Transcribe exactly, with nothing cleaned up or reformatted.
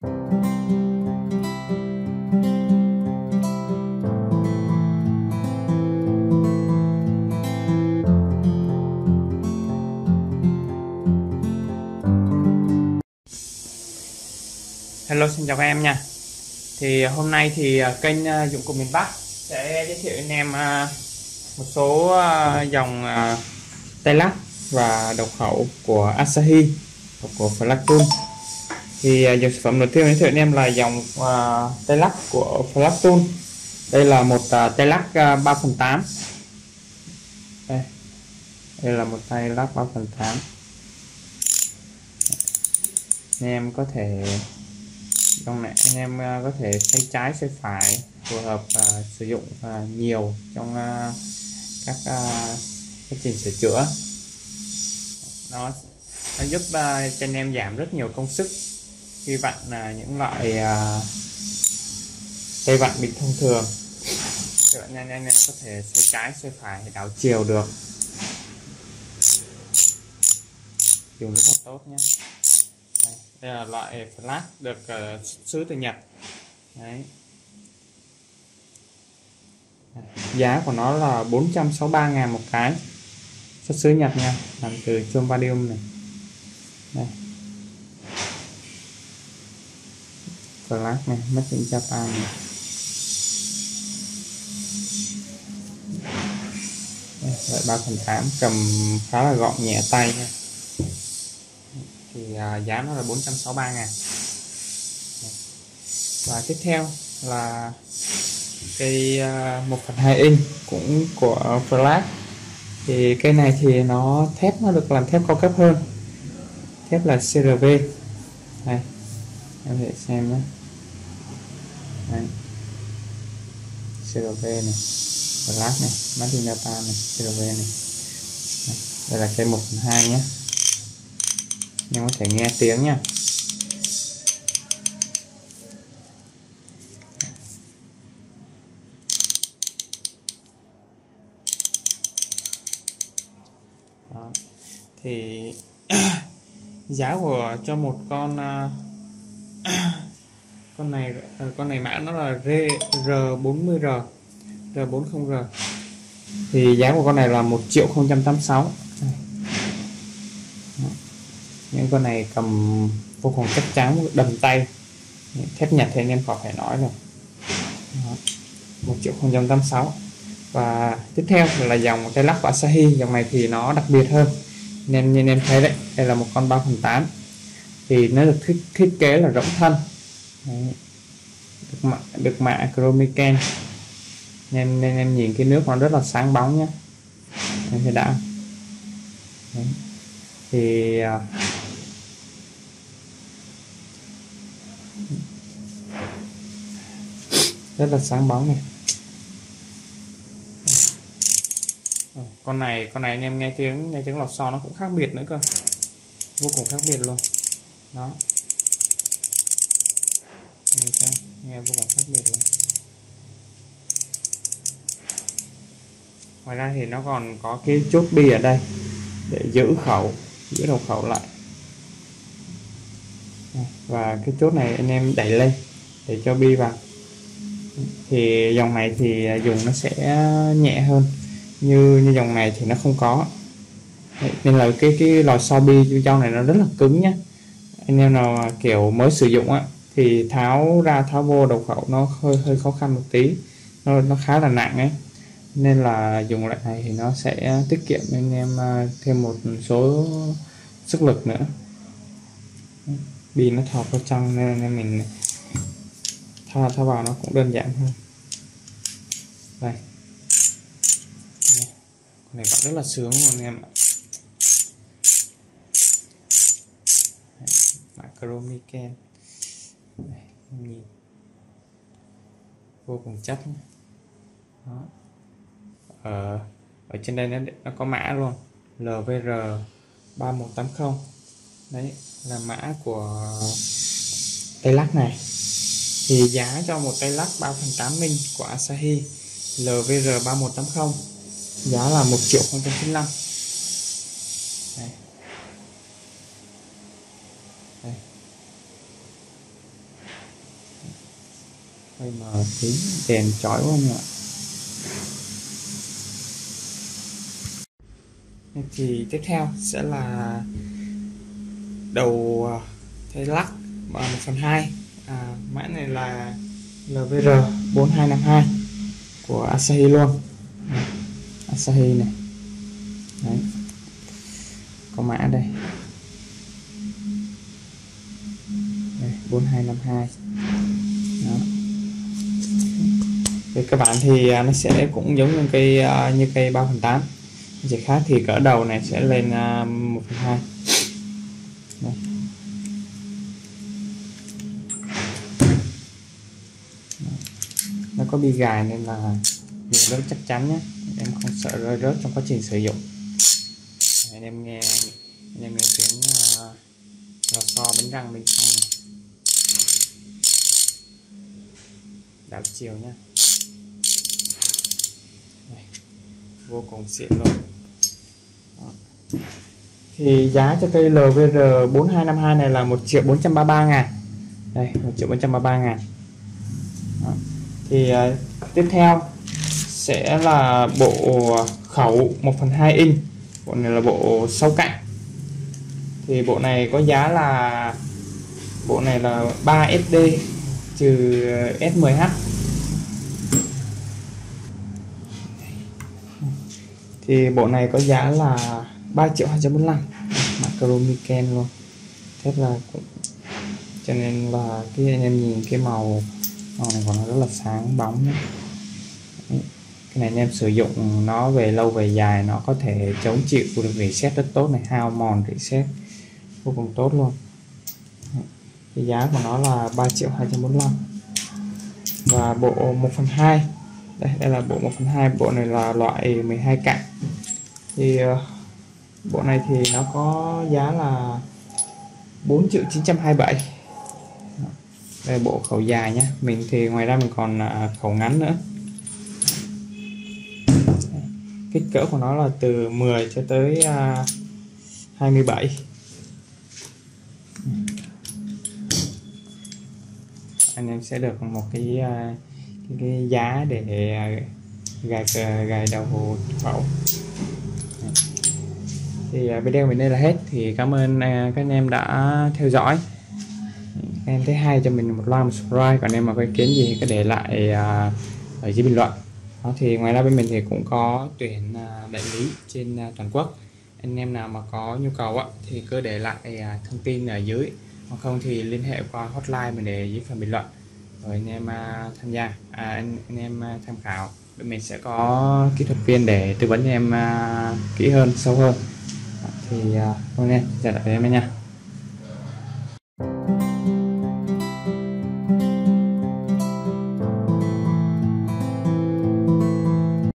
Hello, xin chào các em nha. Thì hôm nay thì kênh Dụng Cụ Miền Bắc sẽ giới thiệu anh em một số dòng tay lắc và độc khẩu của Asahi của Flacton. Thì dòng sản phẩm đầu tiên giới thiệu anh em là dòng tay lắc của Flacton. Đây là một tay lắc ba phần tám. Đây. Đây là một tay lắc ba phần tám. Anh em có thể trong này anh em có thể xoay trái xoay phải phù hợp uh, sử dụng uh, nhiều trong uh, các uh, quá trình sửa chữa. Nó, nó giúp uh, cho anh em giảm rất nhiều công sức khi vặn uh, những loại uh, tay vặn bình thông thường. Các bạn anh em có thể xoay trái xoay phải đảo chiều được, dùng rất là tốt nhé. Đây là loại flash được uh, xuất xứ từ Nhật. Đấy. Giá của nó là bốn trăm sáu mươi ba ngàn một cái, xuất xứ Nhật nha, làm từ chôm vanadium này. Đây. Flash này, made in Japan này. Đây, loại ba phần tám cầm khá là gọn nhẹ tay nha. Thì uh, giá nó là bốn trăm sáu mươi ba ngàn. Và tiếp theo là cây uh, một phần hai inch cũng của Flash. Thì cây này thì nó thép nó được làm thép cao cấp hơn, thép là xê rờ vê. Đây em thể xem nhé. Đây. xê rờ vê này, Flash này, made in Japan này, xê rờ vê này. Đây, đây là cây một phần hai nhé, nhưng có thể nghe tiếng nha. Đó. Thì giá của cho một con uh, con này uh, con này mã nó là R bốn mươi R R bốn mươi R. Thì giá của con này là một triệu không trăm tám mươi sáu. Những con này cầm vô cùng chắc chắn, đầm tay, thép Nhật thì anh em khỏi phải nói rồi. Một triệu không trăm tám mươi sáu. Và tiếp theo là dòng tay lắc của Asahi. Dòng này thì nó đặc biệt hơn, nên như anh em thấy đấy, đây là một con ba phần tám. Thì nó được thiết, thiết kế là rỗng thân. Đấy. Được mạ, được mạ Chromiken, nên nên em nhìn cái nước nó rất là sáng bóng nhé, em thấy đã. Đấy. Thì rất là sáng bóng này. Con này con này anh em nghe tiếng nghe tiếng lò xo nó cũng khác biệt nữa cơ, vô cùng khác biệt luôn đó. Nghe, nghe vô cùng khác biệt luôn. Ngoài ra thì nó còn có cái chốt bi ở đây để giữ khẩu, giữ đầu khẩu lại. Và cái chốt này anh em đẩy lên để cho bi vào. Thì dòng này thì dùng nó sẽ nhẹ hơn, như như dòng này thì nó không có. Đấy, nên là cái cái lò xo bi trong này nó rất là cứng nhé. Anh em nào kiểu mới sử dụng á thì tháo ra tháo vô đầu khẩu nó hơi hơi khó khăn một tí, nó nó khá là nặng ấy, nên là dùng loại này thì nó sẽ tiết kiệm anh em thêm một số sức lực nữa. Bi nó thọt vào trong nên anh mình thao thao vào nó cũng đơn giản hơn. Đây, con này bạn rất là sướng luôn anh em ạ. Chromiken, nhìn vô cùng chất nhé. Đó. Ở, ở trên đây nó, nó có mã luôn, L V R ba một tám không. Đấy là mã của tay lắc này. Thì giá cho một tay lắc ba phần tám inch của Asahi L V R ba một tám không, giá là một triệu không trăm chín mươi lăm. Đây. Đây. hơi mờ tí, đèn chói quá anh ạ. Thì tiếp theo sẽ là đầu thay lắc bằng một phần hai. À, mã này là L V R bốn hai năm hai của Asahi luôn. Asahi này. Đấy. Có mã đây. Đây, bốn hai năm hai. Đó. Về các bạn thì nó sẽ cũng giống như cây như cây ba phần tám, chỉ khác thì cỡ đầu này sẽ lên một phần hai. Nó có bi gài nên là dùng rất chắc chắn nhé, em không sợ rơi rớt trong quá trình sử dụng. Anh em nghe anh em nghe tiếng uh, lò xo bánh răng bên trong này. Đảo chiều nhá, này, vô cùng xịn luôn. Đó. Thì giá cho cây L V R bốn hai năm hai này là một triệu bốn trăm ba mươi ba ngàn. Đây, một triệu bốn trăm ba mươi ba ngàn. Đó. Thì uh, tiếp theo sẽ là bộ khẩu một phần hai inch. Bộ này là bộ sau cạnh. Thì bộ này có giá là bộ này là ba S D trừ S mười H. Thì bộ này có giá là ba triệu hai trăm bốn mươi lăm, macro Miken luôn. Thế là cũng cho nên là cái anh em nhìn cái màu màu này của nó rất là sáng bóng nhé. Cái này anh em sử dụng nó về lâu về dài nó có thể chống chịu được reset rất tốt này, hao mòn reset vô cùng tốt luôn. Cái giá của nó là ba triệu hai trăm bốn mươi lăm. Và bộ một phần hai, đây, đây là bộ một phần hai. Bộ này là loại mười hai cạnh. Thì uh, bộ này thì nó có giá là bốn triệu chín trăm hai mươi bảy. Đây bộ khẩu dài nhé. Mình thì ngoài ra mình còn uh, khẩu ngắn nữa. Kích cỡ của nó là từ mười cho tới uh, hai mươi bảy. Anh em sẽ được một cái uh, cái, cái giá để uh, gài gài đầu khẩu. Thì uh, video mình đây là hết. Thì cảm ơn uh, các anh em đã theo dõi. Các em thấy hay cho mình một like, một subscribe. Còn em mà có ý kiến gì cứ để lại uh, ở dưới bình luận. Đó, thì ngoài ra bên mình thì cũng có tuyển uh, đại lý trên uh, toàn quốc. Anh em nào mà có nhu cầu á, thì cứ để lại uh, thông tin ở dưới, hoặc không thì liên hệ qua hotline mình để dưới phần bình luận, rồi anh em uh, tham gia, à, anh, anh em uh, tham khảo. Bên mình sẽ có kỹ thuật viên để tư vấn cho em uh, kỹ hơn, sâu hơn. Đó, thì uh, hôm nay chào tạm biệt em nha.